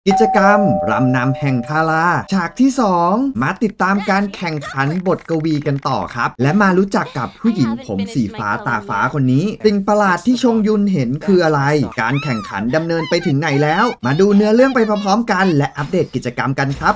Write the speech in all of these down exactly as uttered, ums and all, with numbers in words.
กิจกรรมรำนำแห่งทาราฉากที่สองมาติดตามการแข่งขันบทกวีกันต่อครับและมารู้จักกับผู้หญิงผมสีฟ้าตาฟ้าคนนี้สิ่งประหลาดที่ชงยุนเห็นคืออะไรการแข่งขันดำเนินไปถึงไหนแล้วมาดูเนื้อเรื่องไปพร้อมๆกันและอัปเดตกิจกรรมกันครับ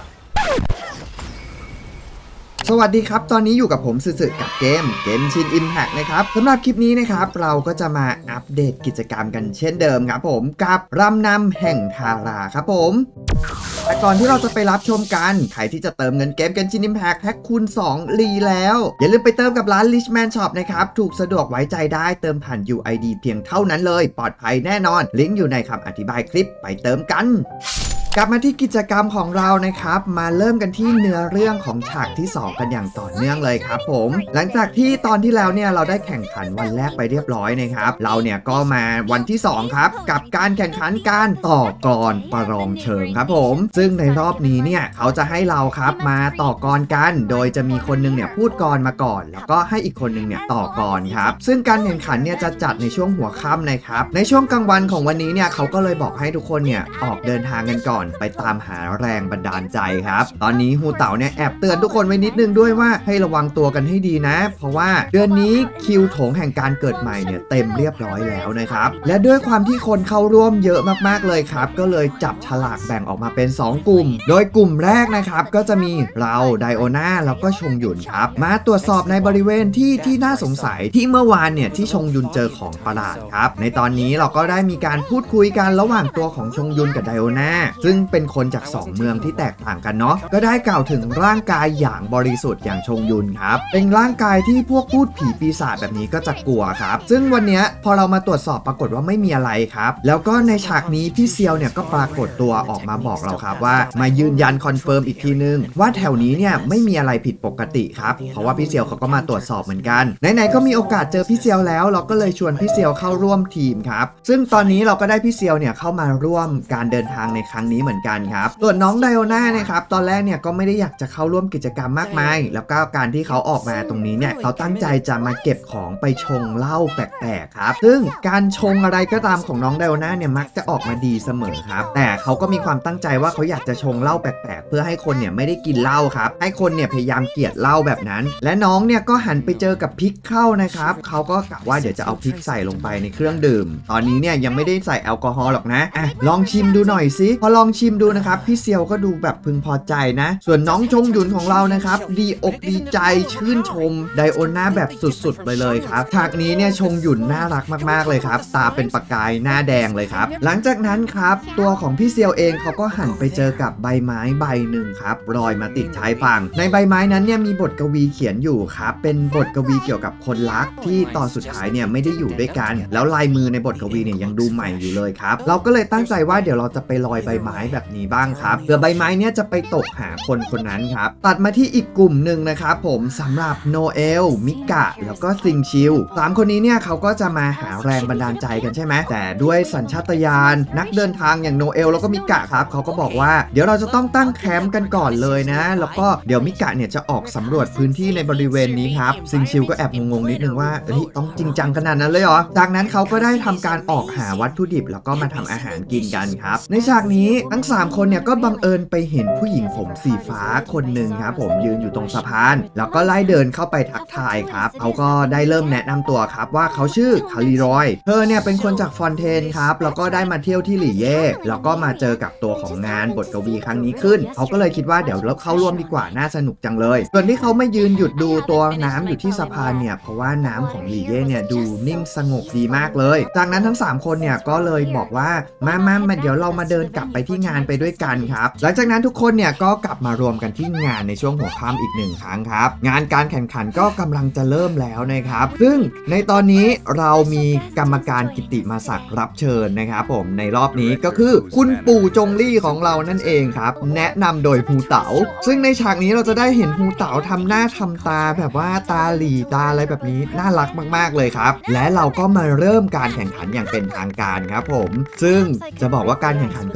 สวัสดีครับตอนนี้อยู่กับผมสึๆกับเกมเกมชิน Impact นะครับสำหรับคลิปนี้นะครับเราก็จะมาอัปเดตกิจกรรมกันเช่นเดิมครับผมกับรำนำแห่งทาราครับผมแต่ก่อนที่เราจะไปรับชมกันใครที่จะเติมเงินเกมกันชิน Impact แพ็คคูณสองรีแล้วอย่าลืมไปเติมกับร้าน Richman Shop นะครับถูกสะดวกไว้ใจได้เติมผ่าน ยู ไอ ดี เพียงเท่านั้นเลยปลอดภัยแน่นอนลิงก์อยู่ในคำอธิบายคลิปไปเติมกันกลับมาที่กิจกรรมของเรานะครับมาเริ่มกันที่เนื้อเรื่องของฉากที่สองกันอย่างต่อเนื่องเลยครับผมหลังจากที่ตอนที่แล้วเนี่ยเราได้แข่งขันวันแรกไปเรียบร้อยนะครับเราเนี่ยก็มาวันที่สองครับกับการแข่งขันการต่อกลประลองเชิงครับผมซึ่งในรอบนี้เนี่ยเขาจะให้เราครับมาต่อกลกันโดยจะมีคนนึงเนี่ยพูดกลมาก่อนแล้วก็ให้อีกคนนึงเนี่ยต่อกลครับซึ่งการแข่งขันเนี่ยจะจัดในช่วงหัวค่ำนะครับในช่วงกลางวันของวันนี้เนี่ยเขาก็เลยบอกให้ทุกคนเนี่ยออกเดินทางกันก่อนไปตามหาแรงบันดาลใจครับตอนนี้ฮูเต๋าเนี่ยแอบเตือนทุกคนไว้นิดนึงด้วยว่าให้ระวังตัวกันให้ดีนะเพราะว่าเดือนนี้คิวโถงแห่งการเกิดใหม่เนี่ยเต็มเรียบร้อยแล้วนะครับและด้วยความที่คนเข้าร่วมเยอะมากๆเลยครับก็เลยจับฉลากแบ่งออกมาเป็นสองกลุ่มโดยกลุ่มแรกนะครับก็จะมีเราไดโอนาแล้วก็ชงยุนครับมาตรวจสอบในบริเวณที่ที่น่าสงสัยที่เมื่อวานเนี่ยที่ชงยุนเจอของประหลาดครับในตอนนี้เราก็ได้มีการพูดคุยกันระหว่างตัวของชงยุนกับไดโอนาซึ่งเป็นคนจากสองเมืองที่แตกต่างกันเนาะก็ได้กล่าวถึงร่างกายอย่างบริสุทธิ์อย่างชงยุนครับเป็นร่างกายที่พวกพูดผีปีศาจแบบนี้ก็จะกลัวครับซึ่งวันนี้พอเรามาตรวจสอบปรากฏว่าไม่มีอะไรครับแล้วก็ในฉากนี้พี่เซียวเนี่ยก็ปรากฏตัวออกมาบอกเราครับว่ามายืนยันคอนเฟิร์มอีกทีนึงว่าแถวนี้เนี่ยไม่มีอะไรผิดปกติครับเพราะว่าพี่เซียวเขาก็มาตรวจสอบเหมือนกันไหนๆก็มีโอกาสเจอพี่เซียวแล้วเราก็เลยชวนพี่เซียวเข้าร่วมทีมครับซึ่งตอนนี้เราก็ได้พี่เซียวเนี่ยเข้ามาร่วมการเดินทางในครั้งนี้เหมือนกันครับส่วนน้องไดโอนาเนี่ยครับตอนแรกเนี่ยก็ไม่ได้อยากจะเข้าร่วมกิจกรรมมากมายแล้วก็การที่เขาออกมาตรงนี้เนี่ยเขาตั้งใจจะมาเก็บของไปชงเหล้าแปลกๆครับซึ่งการชงอะไรก็ตามของน้องไดโอนาเนี่ยมักจะออกมาดีเสมอครับแต่เขาก็มีความตั้งใจว่าเขาอยากจะชงเหล้าแปลกๆเพื่อให้คนเนี่ยไม่ได้กินเหล้าครับให้คนเนี่ยพยายามเกลียดเหล้าแบบนั้นและน้องเนี่ยก็หันไปเจอกับพริกเข้านะครับเขาก็กะว่าเดี๋ยวจะเอาพริกใส่ลงไปในเครื่องดื่มตอนนี้เนี่ยยังไม่ได้ใส่แอลกอฮอล์หรอกนะอ่ะลองชิมดูหน่อยสิพอลองชิมดูนะครับพี่เซียวก็ดูแบบพึงพอใจนะส่วนน้องชงยุนของเรานะครับดีอกดีใจชื่นชมไดโอนาแบบสุดๆไปเลยครับฉากนี้เนี่ยชงยุนน่ารักมากๆเลยครับตาเป็นประกายหน้าแดงเลยครับหลังจากนั้นครับตัวของพี่เซียวเองเขาก็หันไปเจอกับใบไม้ใบหนึ่งครับลอยมาติดชายฝั่งในใบไม้นั้นเนี่ยมีบทกวีเขียนอยู่ครับเป็นบทกวีเกี่ยวกับคนรักที่ตอนสุดท้ายเนี่ยไม่ได้อยู่ด้วยกันแล้วลายมือในบทกวีเนี่ยยังดูใหม่อยู่เลยครับเราก็เลยตั้งใจว่าเดี๋ยวเราจะไปลอยใบไม้แบบนี้บ้างครับเผื่อใบไม้เนี่ยจะไปตกหาคนคนนั้นครับตัดมาที่อีกกลุ่มหนึ่งนะครับผมสำหรับโนเอลมิกะแล้วก็ซิงชิวสามคนนี้เนี่ยเขาก็จะมาหาแรงบันดาลใจกันใช่ไหมแต่ด้วยสัญชาตญาณนักเดินทางอย่างโนเอลแล้วก็มิกะครับเขาก็บอกว่าเดี๋ยวเราจะต้องตั้งแคมป์กันก่อนเลยนะแล้วก็เดี๋ยวมิกะเนี่ยจะออกสำรวจพื้นที่ในบริเวณนี้ครับซิงชิวก็แอบงงๆนิดนึงว่าเฮ้ยต้องจริงจังขนาดนั้นเลยเหรอจากนั้นเขาก็ได้ทำการออกหาวัตถุดิบแล้วก็มาทำอาหารกินกันครับในฉากนี้ทั้งสามคนเนี่ยก็บังเอิญไปเห็นผู้หญิงผมสีฟ้าคนหนึ่งครับผมยืนอยู่ตรงสะพานแล้วก็ไล่เดินเข้าไปทักทายครับเขาก็ได้เริ่มแนะนำตัวครับว่าเขาชื่อคาริรอยเธอเนี่ยเป็นคนจากฟอนเทนครับแล้วก็ได้มาเที่ยวที่หลี่เย่แล้วก็มาเจอกับตัวของงานบทกวีครั้งนี้ขึ้นเขาก็เลยคิดว่าเดี๋ยวเราเข้าร่วมดีกว่าน่าสนุกจังเลยส่วนที่เขาไม่ยืนหยุดดูตัวน้ำอยู่ที่สะพานเนี่ยเพราะว่าน้ำของหลี่เย่เนี่ยดูนิ่งสงบดีมากเลยจากนั้นทั้งสามคนเนี่ยก็เลยบอกว่ามามามาเดี๋ยวเรามาเดินกลับไปที่งานไปด้วยกันครับหลังจากนั้นทุกคนเนี่ยก็กลับมารวมกันที่งานในช่วงหัวค่ำอีกหนึ่งครั้งครับงานการแข่งขันก็กำลังจะเริ่มแล้วนะครับซึ่งในตอนนี้เรามีกรรมการกิตติมศักดิ์รับเชิญนะครับผมในรอบนี้ก็คือคุณปู่จงลี่ของเรานั่นเองครับแนะนำโดยฮูเต๋าซึ่งในฉากนี้เราจะได้เห็นฮูเต๋าทำหน้าทำตาแบบว่าตาหลีตาอะไรแบบนี้น่ารักมากๆเลยครับและเราก็มาเริ่มการแข่งขันอย่างเป็นทางการครับผมซึ่งจะบอกว่าการแข่งขันก็ไม่ใช่ซะ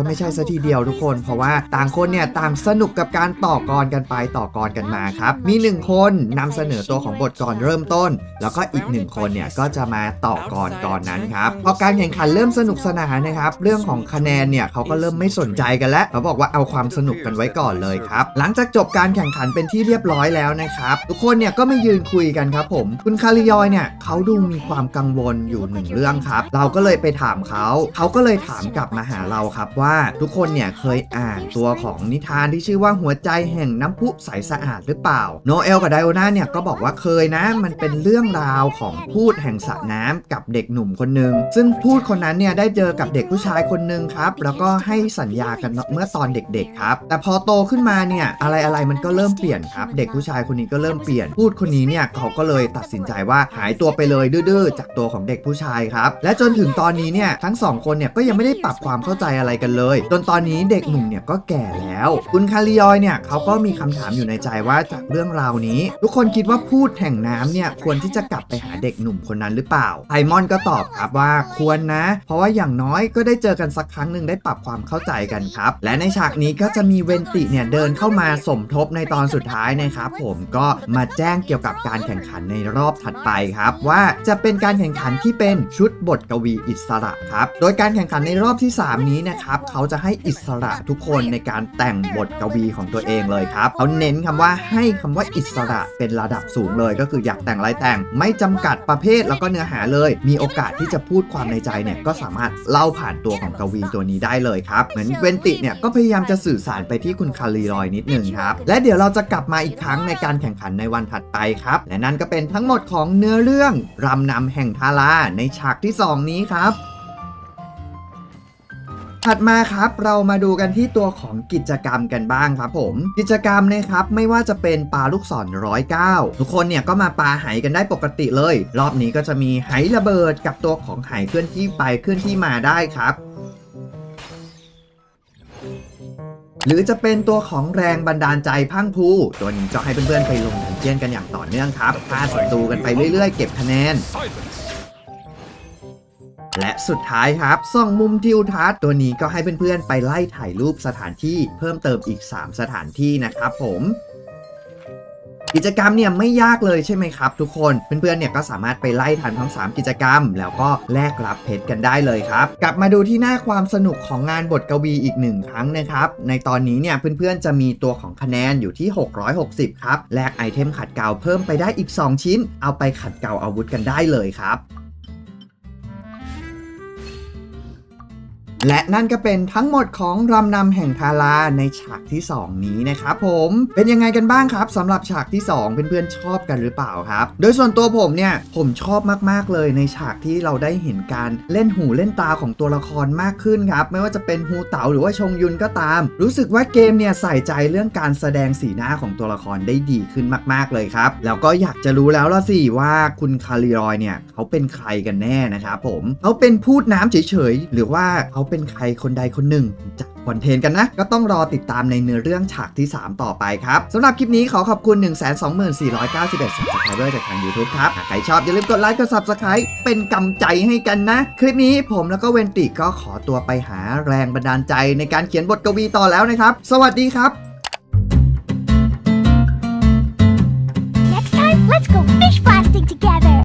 ทีเดียวทุกคนเพราะว่าต่างคนเนี่ยต่างสนุกกับการต่อกรกันไปต่อกรกันมาครับมีหนึ่งคนนำเสนอตัวของบทกรเริ่มต้นแล้วก็อีกหนึ่งคนเนี่ยก็จะมาต่อกรกรนั้นครับพอการแข่งขันเริ่มสนุกสนานนะครับเรื่องของคะแนนเนี่ยเขาก็เริ่มไม่สนใจกันแล้วเขาบอกว่าเอาความสนุกกันไว้ก่อนเลยครับหลังจากจบการแข่งขันเป็นที่เรียบร้อยแล้วนะครับทุกคนเนี่ยก็ไม่ยืนคุยกันครับผมคุณคาริยอยเนี่ยเขาดูมีความกังวลอยู่หนึ่งเรื่องครับเราก็เลยไปถามเขาเขาก็เลยถามกลับมาหาเราครับว่าทุกคนเนี่ยเคยอ่านตัวของนิทานที่ชื่อว่าหัวใจแห่งน้ำพุใสสะอาดหรือเปล่าโนเอลกับไดโอนาเนี่ยก็บอกว่าเคยนะมันเป็นเรื่องราวของพูดแห่งสระน้ำกับเด็กหนุ่มคนหนึ่งซึ่งพูดคนนั้นเนี่ยได้เจอกับเด็กผู้ชายคนหนึ่งครับแล้วก็ให้สัญญากันเมื่อตอนเด็กๆครับแต่พอโตขึ้นมาเนี่ยอะไรอะไรมันก็เริ่มเปลี่ยนครับเด็กผู้ชายคนนี้ก็เริ่มเปลี่ยนพูดคนนี้เนี่ยเขาก็เลยตัดสินใจว่าหายตัวไปเลยดื้อๆจากตัวของเด็กผู้ชายครับและจนถึงตอนนี้เนี่ยทั้งสองคนเนี่ยก็ยังไม่ได้ปรับความเข้าใจอะไรกันเลยจนตอนนี้เด็กหนุ่มเนี่ยก็แก่แล้วคุณคาริยอยเนี่ยเขาก็มีคำถามอยู่ในใจว่าจากเรื่องราวนี้ทุกคนคิดว่าพูดแห่งน้ำเนี่ยควรที่จะกลับไปหาเด็กหนุ่มคนนั้นหรือเปล่าไพมอนก็ตอบครับว่าควรนะเพราะว่าอย่างน้อยก็ได้เจอกันสักครั้งหนึ่งได้ปรับความเข้าใจกันครับและในฉากนี้ก็จะมีเวนติเนี่ยเดินเข้ามาสมทบในตอนสุดท้ายนะครับผมก็มาแจ้งเกี่ยวกับการแข่งขันในรอบถัดไปครับว่าจะเป็นการแข่งขันที่เป็นชุดบทกวีอิสระครับโดยการแข่งขันในรอบที่สามนี้นะครับเขาจะให้อิสระทุกคนในการแต่งบทกวีของตัวเองเลยครับเขาเน้นคำว่าให้คำว่าอิสระเป็นระดับสูงเลยก็คืออยากแต่งอะไรแต่งไม่จำกัดประเภทแล้วก็เนื้อหาเลยมีโอกาสที่จะพูดความในใจเนี่ยก็สามารถเล่าผ่านตัวของกวีตัวนี้ได้เลยครับเหมือนเวนติเนี่ยก็พยายามจะสื่อสารไปที่คุณคาริยอยนิดนึงครับและเดี๋ยวเราจะกลับมาอีกครั้งในการแข่งขันในวันถัดไปครับและนั่นก็เป็นทั้งหมดของเนื้อเรื่องรำนำแห่งทาราในฉากที่สองนี้ครับถัดมาครับเรามาดูกันที่ตัวของกิจกรรมกันบ้างครับผมกิจกรรมนะครับไม่ว่าจะเป็นปาลูกศรร้อยเก้าทุกคนเนี่ยก็มาปาไหกันได้ปกติเลยรอบนี้ก็จะมีไหระเบิดกับตัวของไหเคลื่อนที่ไปเคลื่อนที่มาได้ครับหรือจะเป็นตัวของแรงบันดาลใจพังพูตัวนี้จะให้เพื่อนๆไปลงดันเจี้ยนกันอย่างต่อเนื่องครับฆ่าศัตรูกันไปเรื่อยๆเก็บคะแนนและสุดท้ายครับส่องมุมทิวทัศน์ตัวนี้ก็ให้เพื่อนๆไปไล่ถ่ายรูปสถานที่เพิ่มเติมอีกสามสถานที่นะครับผมกิจกรรมเนี่ยไม่ยากเลยใช่ไหมครับทุกคนเพื่อนๆเนี่ยก็สามารถไปไล่ทันทั้งสามกิจกรรมแล้วก็แลกรับเพชรกันได้เลยครับกลับมาดูที่หน้าความสนุกของงานบทกวีอีกหนึ่งครั้งนะครับในตอนนี้เนี่ยเพื่อนๆจะมีตัวของคะแนนอยู่ที่หกร้อยหกสิบครับแลกไอเทมขัดเกลาเพิ่มไปได้อีกสองชิ้นเอาไปขัดเกลาอาวุธกันได้เลยครับและนั่นก็เป็นทั้งหมดของรำนำแห่งทาราในฉากที่สองนี้นะครับผมเป็นยังไงกันบ้างครับสำหรับฉากที่สองเพื่อนๆชอบกันหรือเปล่าครับโดยส่วนตัวผมเนี่ยผมชอบมากๆเลยในฉากที่เราได้เห็นการเล่นหูเล่นตาของตัวละครมากขึ้นครับไม่ว่าจะเป็นฮูเต๋าหรือว่าชงยุนก็ตามรู้สึกว่าเกมเนี่ยใส่ใจเรื่องการแสดงสีหน้าของตัวละครได้ดีขึ้นมากๆเลยครับแล้วก็อยากจะรู้แล้วละสิว่าคุณคาริยอยเนี่ยเขาเป็นใครกันแน่นะครับผมเขาเป็นพูดน้ำเฉยๆหรือว่าเขาเป็นใครคนใดคนหนึ่งจากคอนเทนต์กันนะก็ต้องรอติดตามในเนื้อเรื่องฉากที่สามต่อไปครับสำหรับคลิปนี้ขอขอบคุณ หนึ่งแสนสองหมื่นสี่ร้อยเก้าสิบเอ็ด Subscriber จากทาง YouTube ครับหากใครชอบอย่าลืมกดไลค์กด Subscribe เป็นกำใจให้กันนะคลิปนี้ผมแล้วก็เวนติก็ขอตัวไปหาแรงบันดาลใจในการเขียนบทกวีต่อแล้วนะครับสวัสดีครับ Next time, let's go fish blasting together!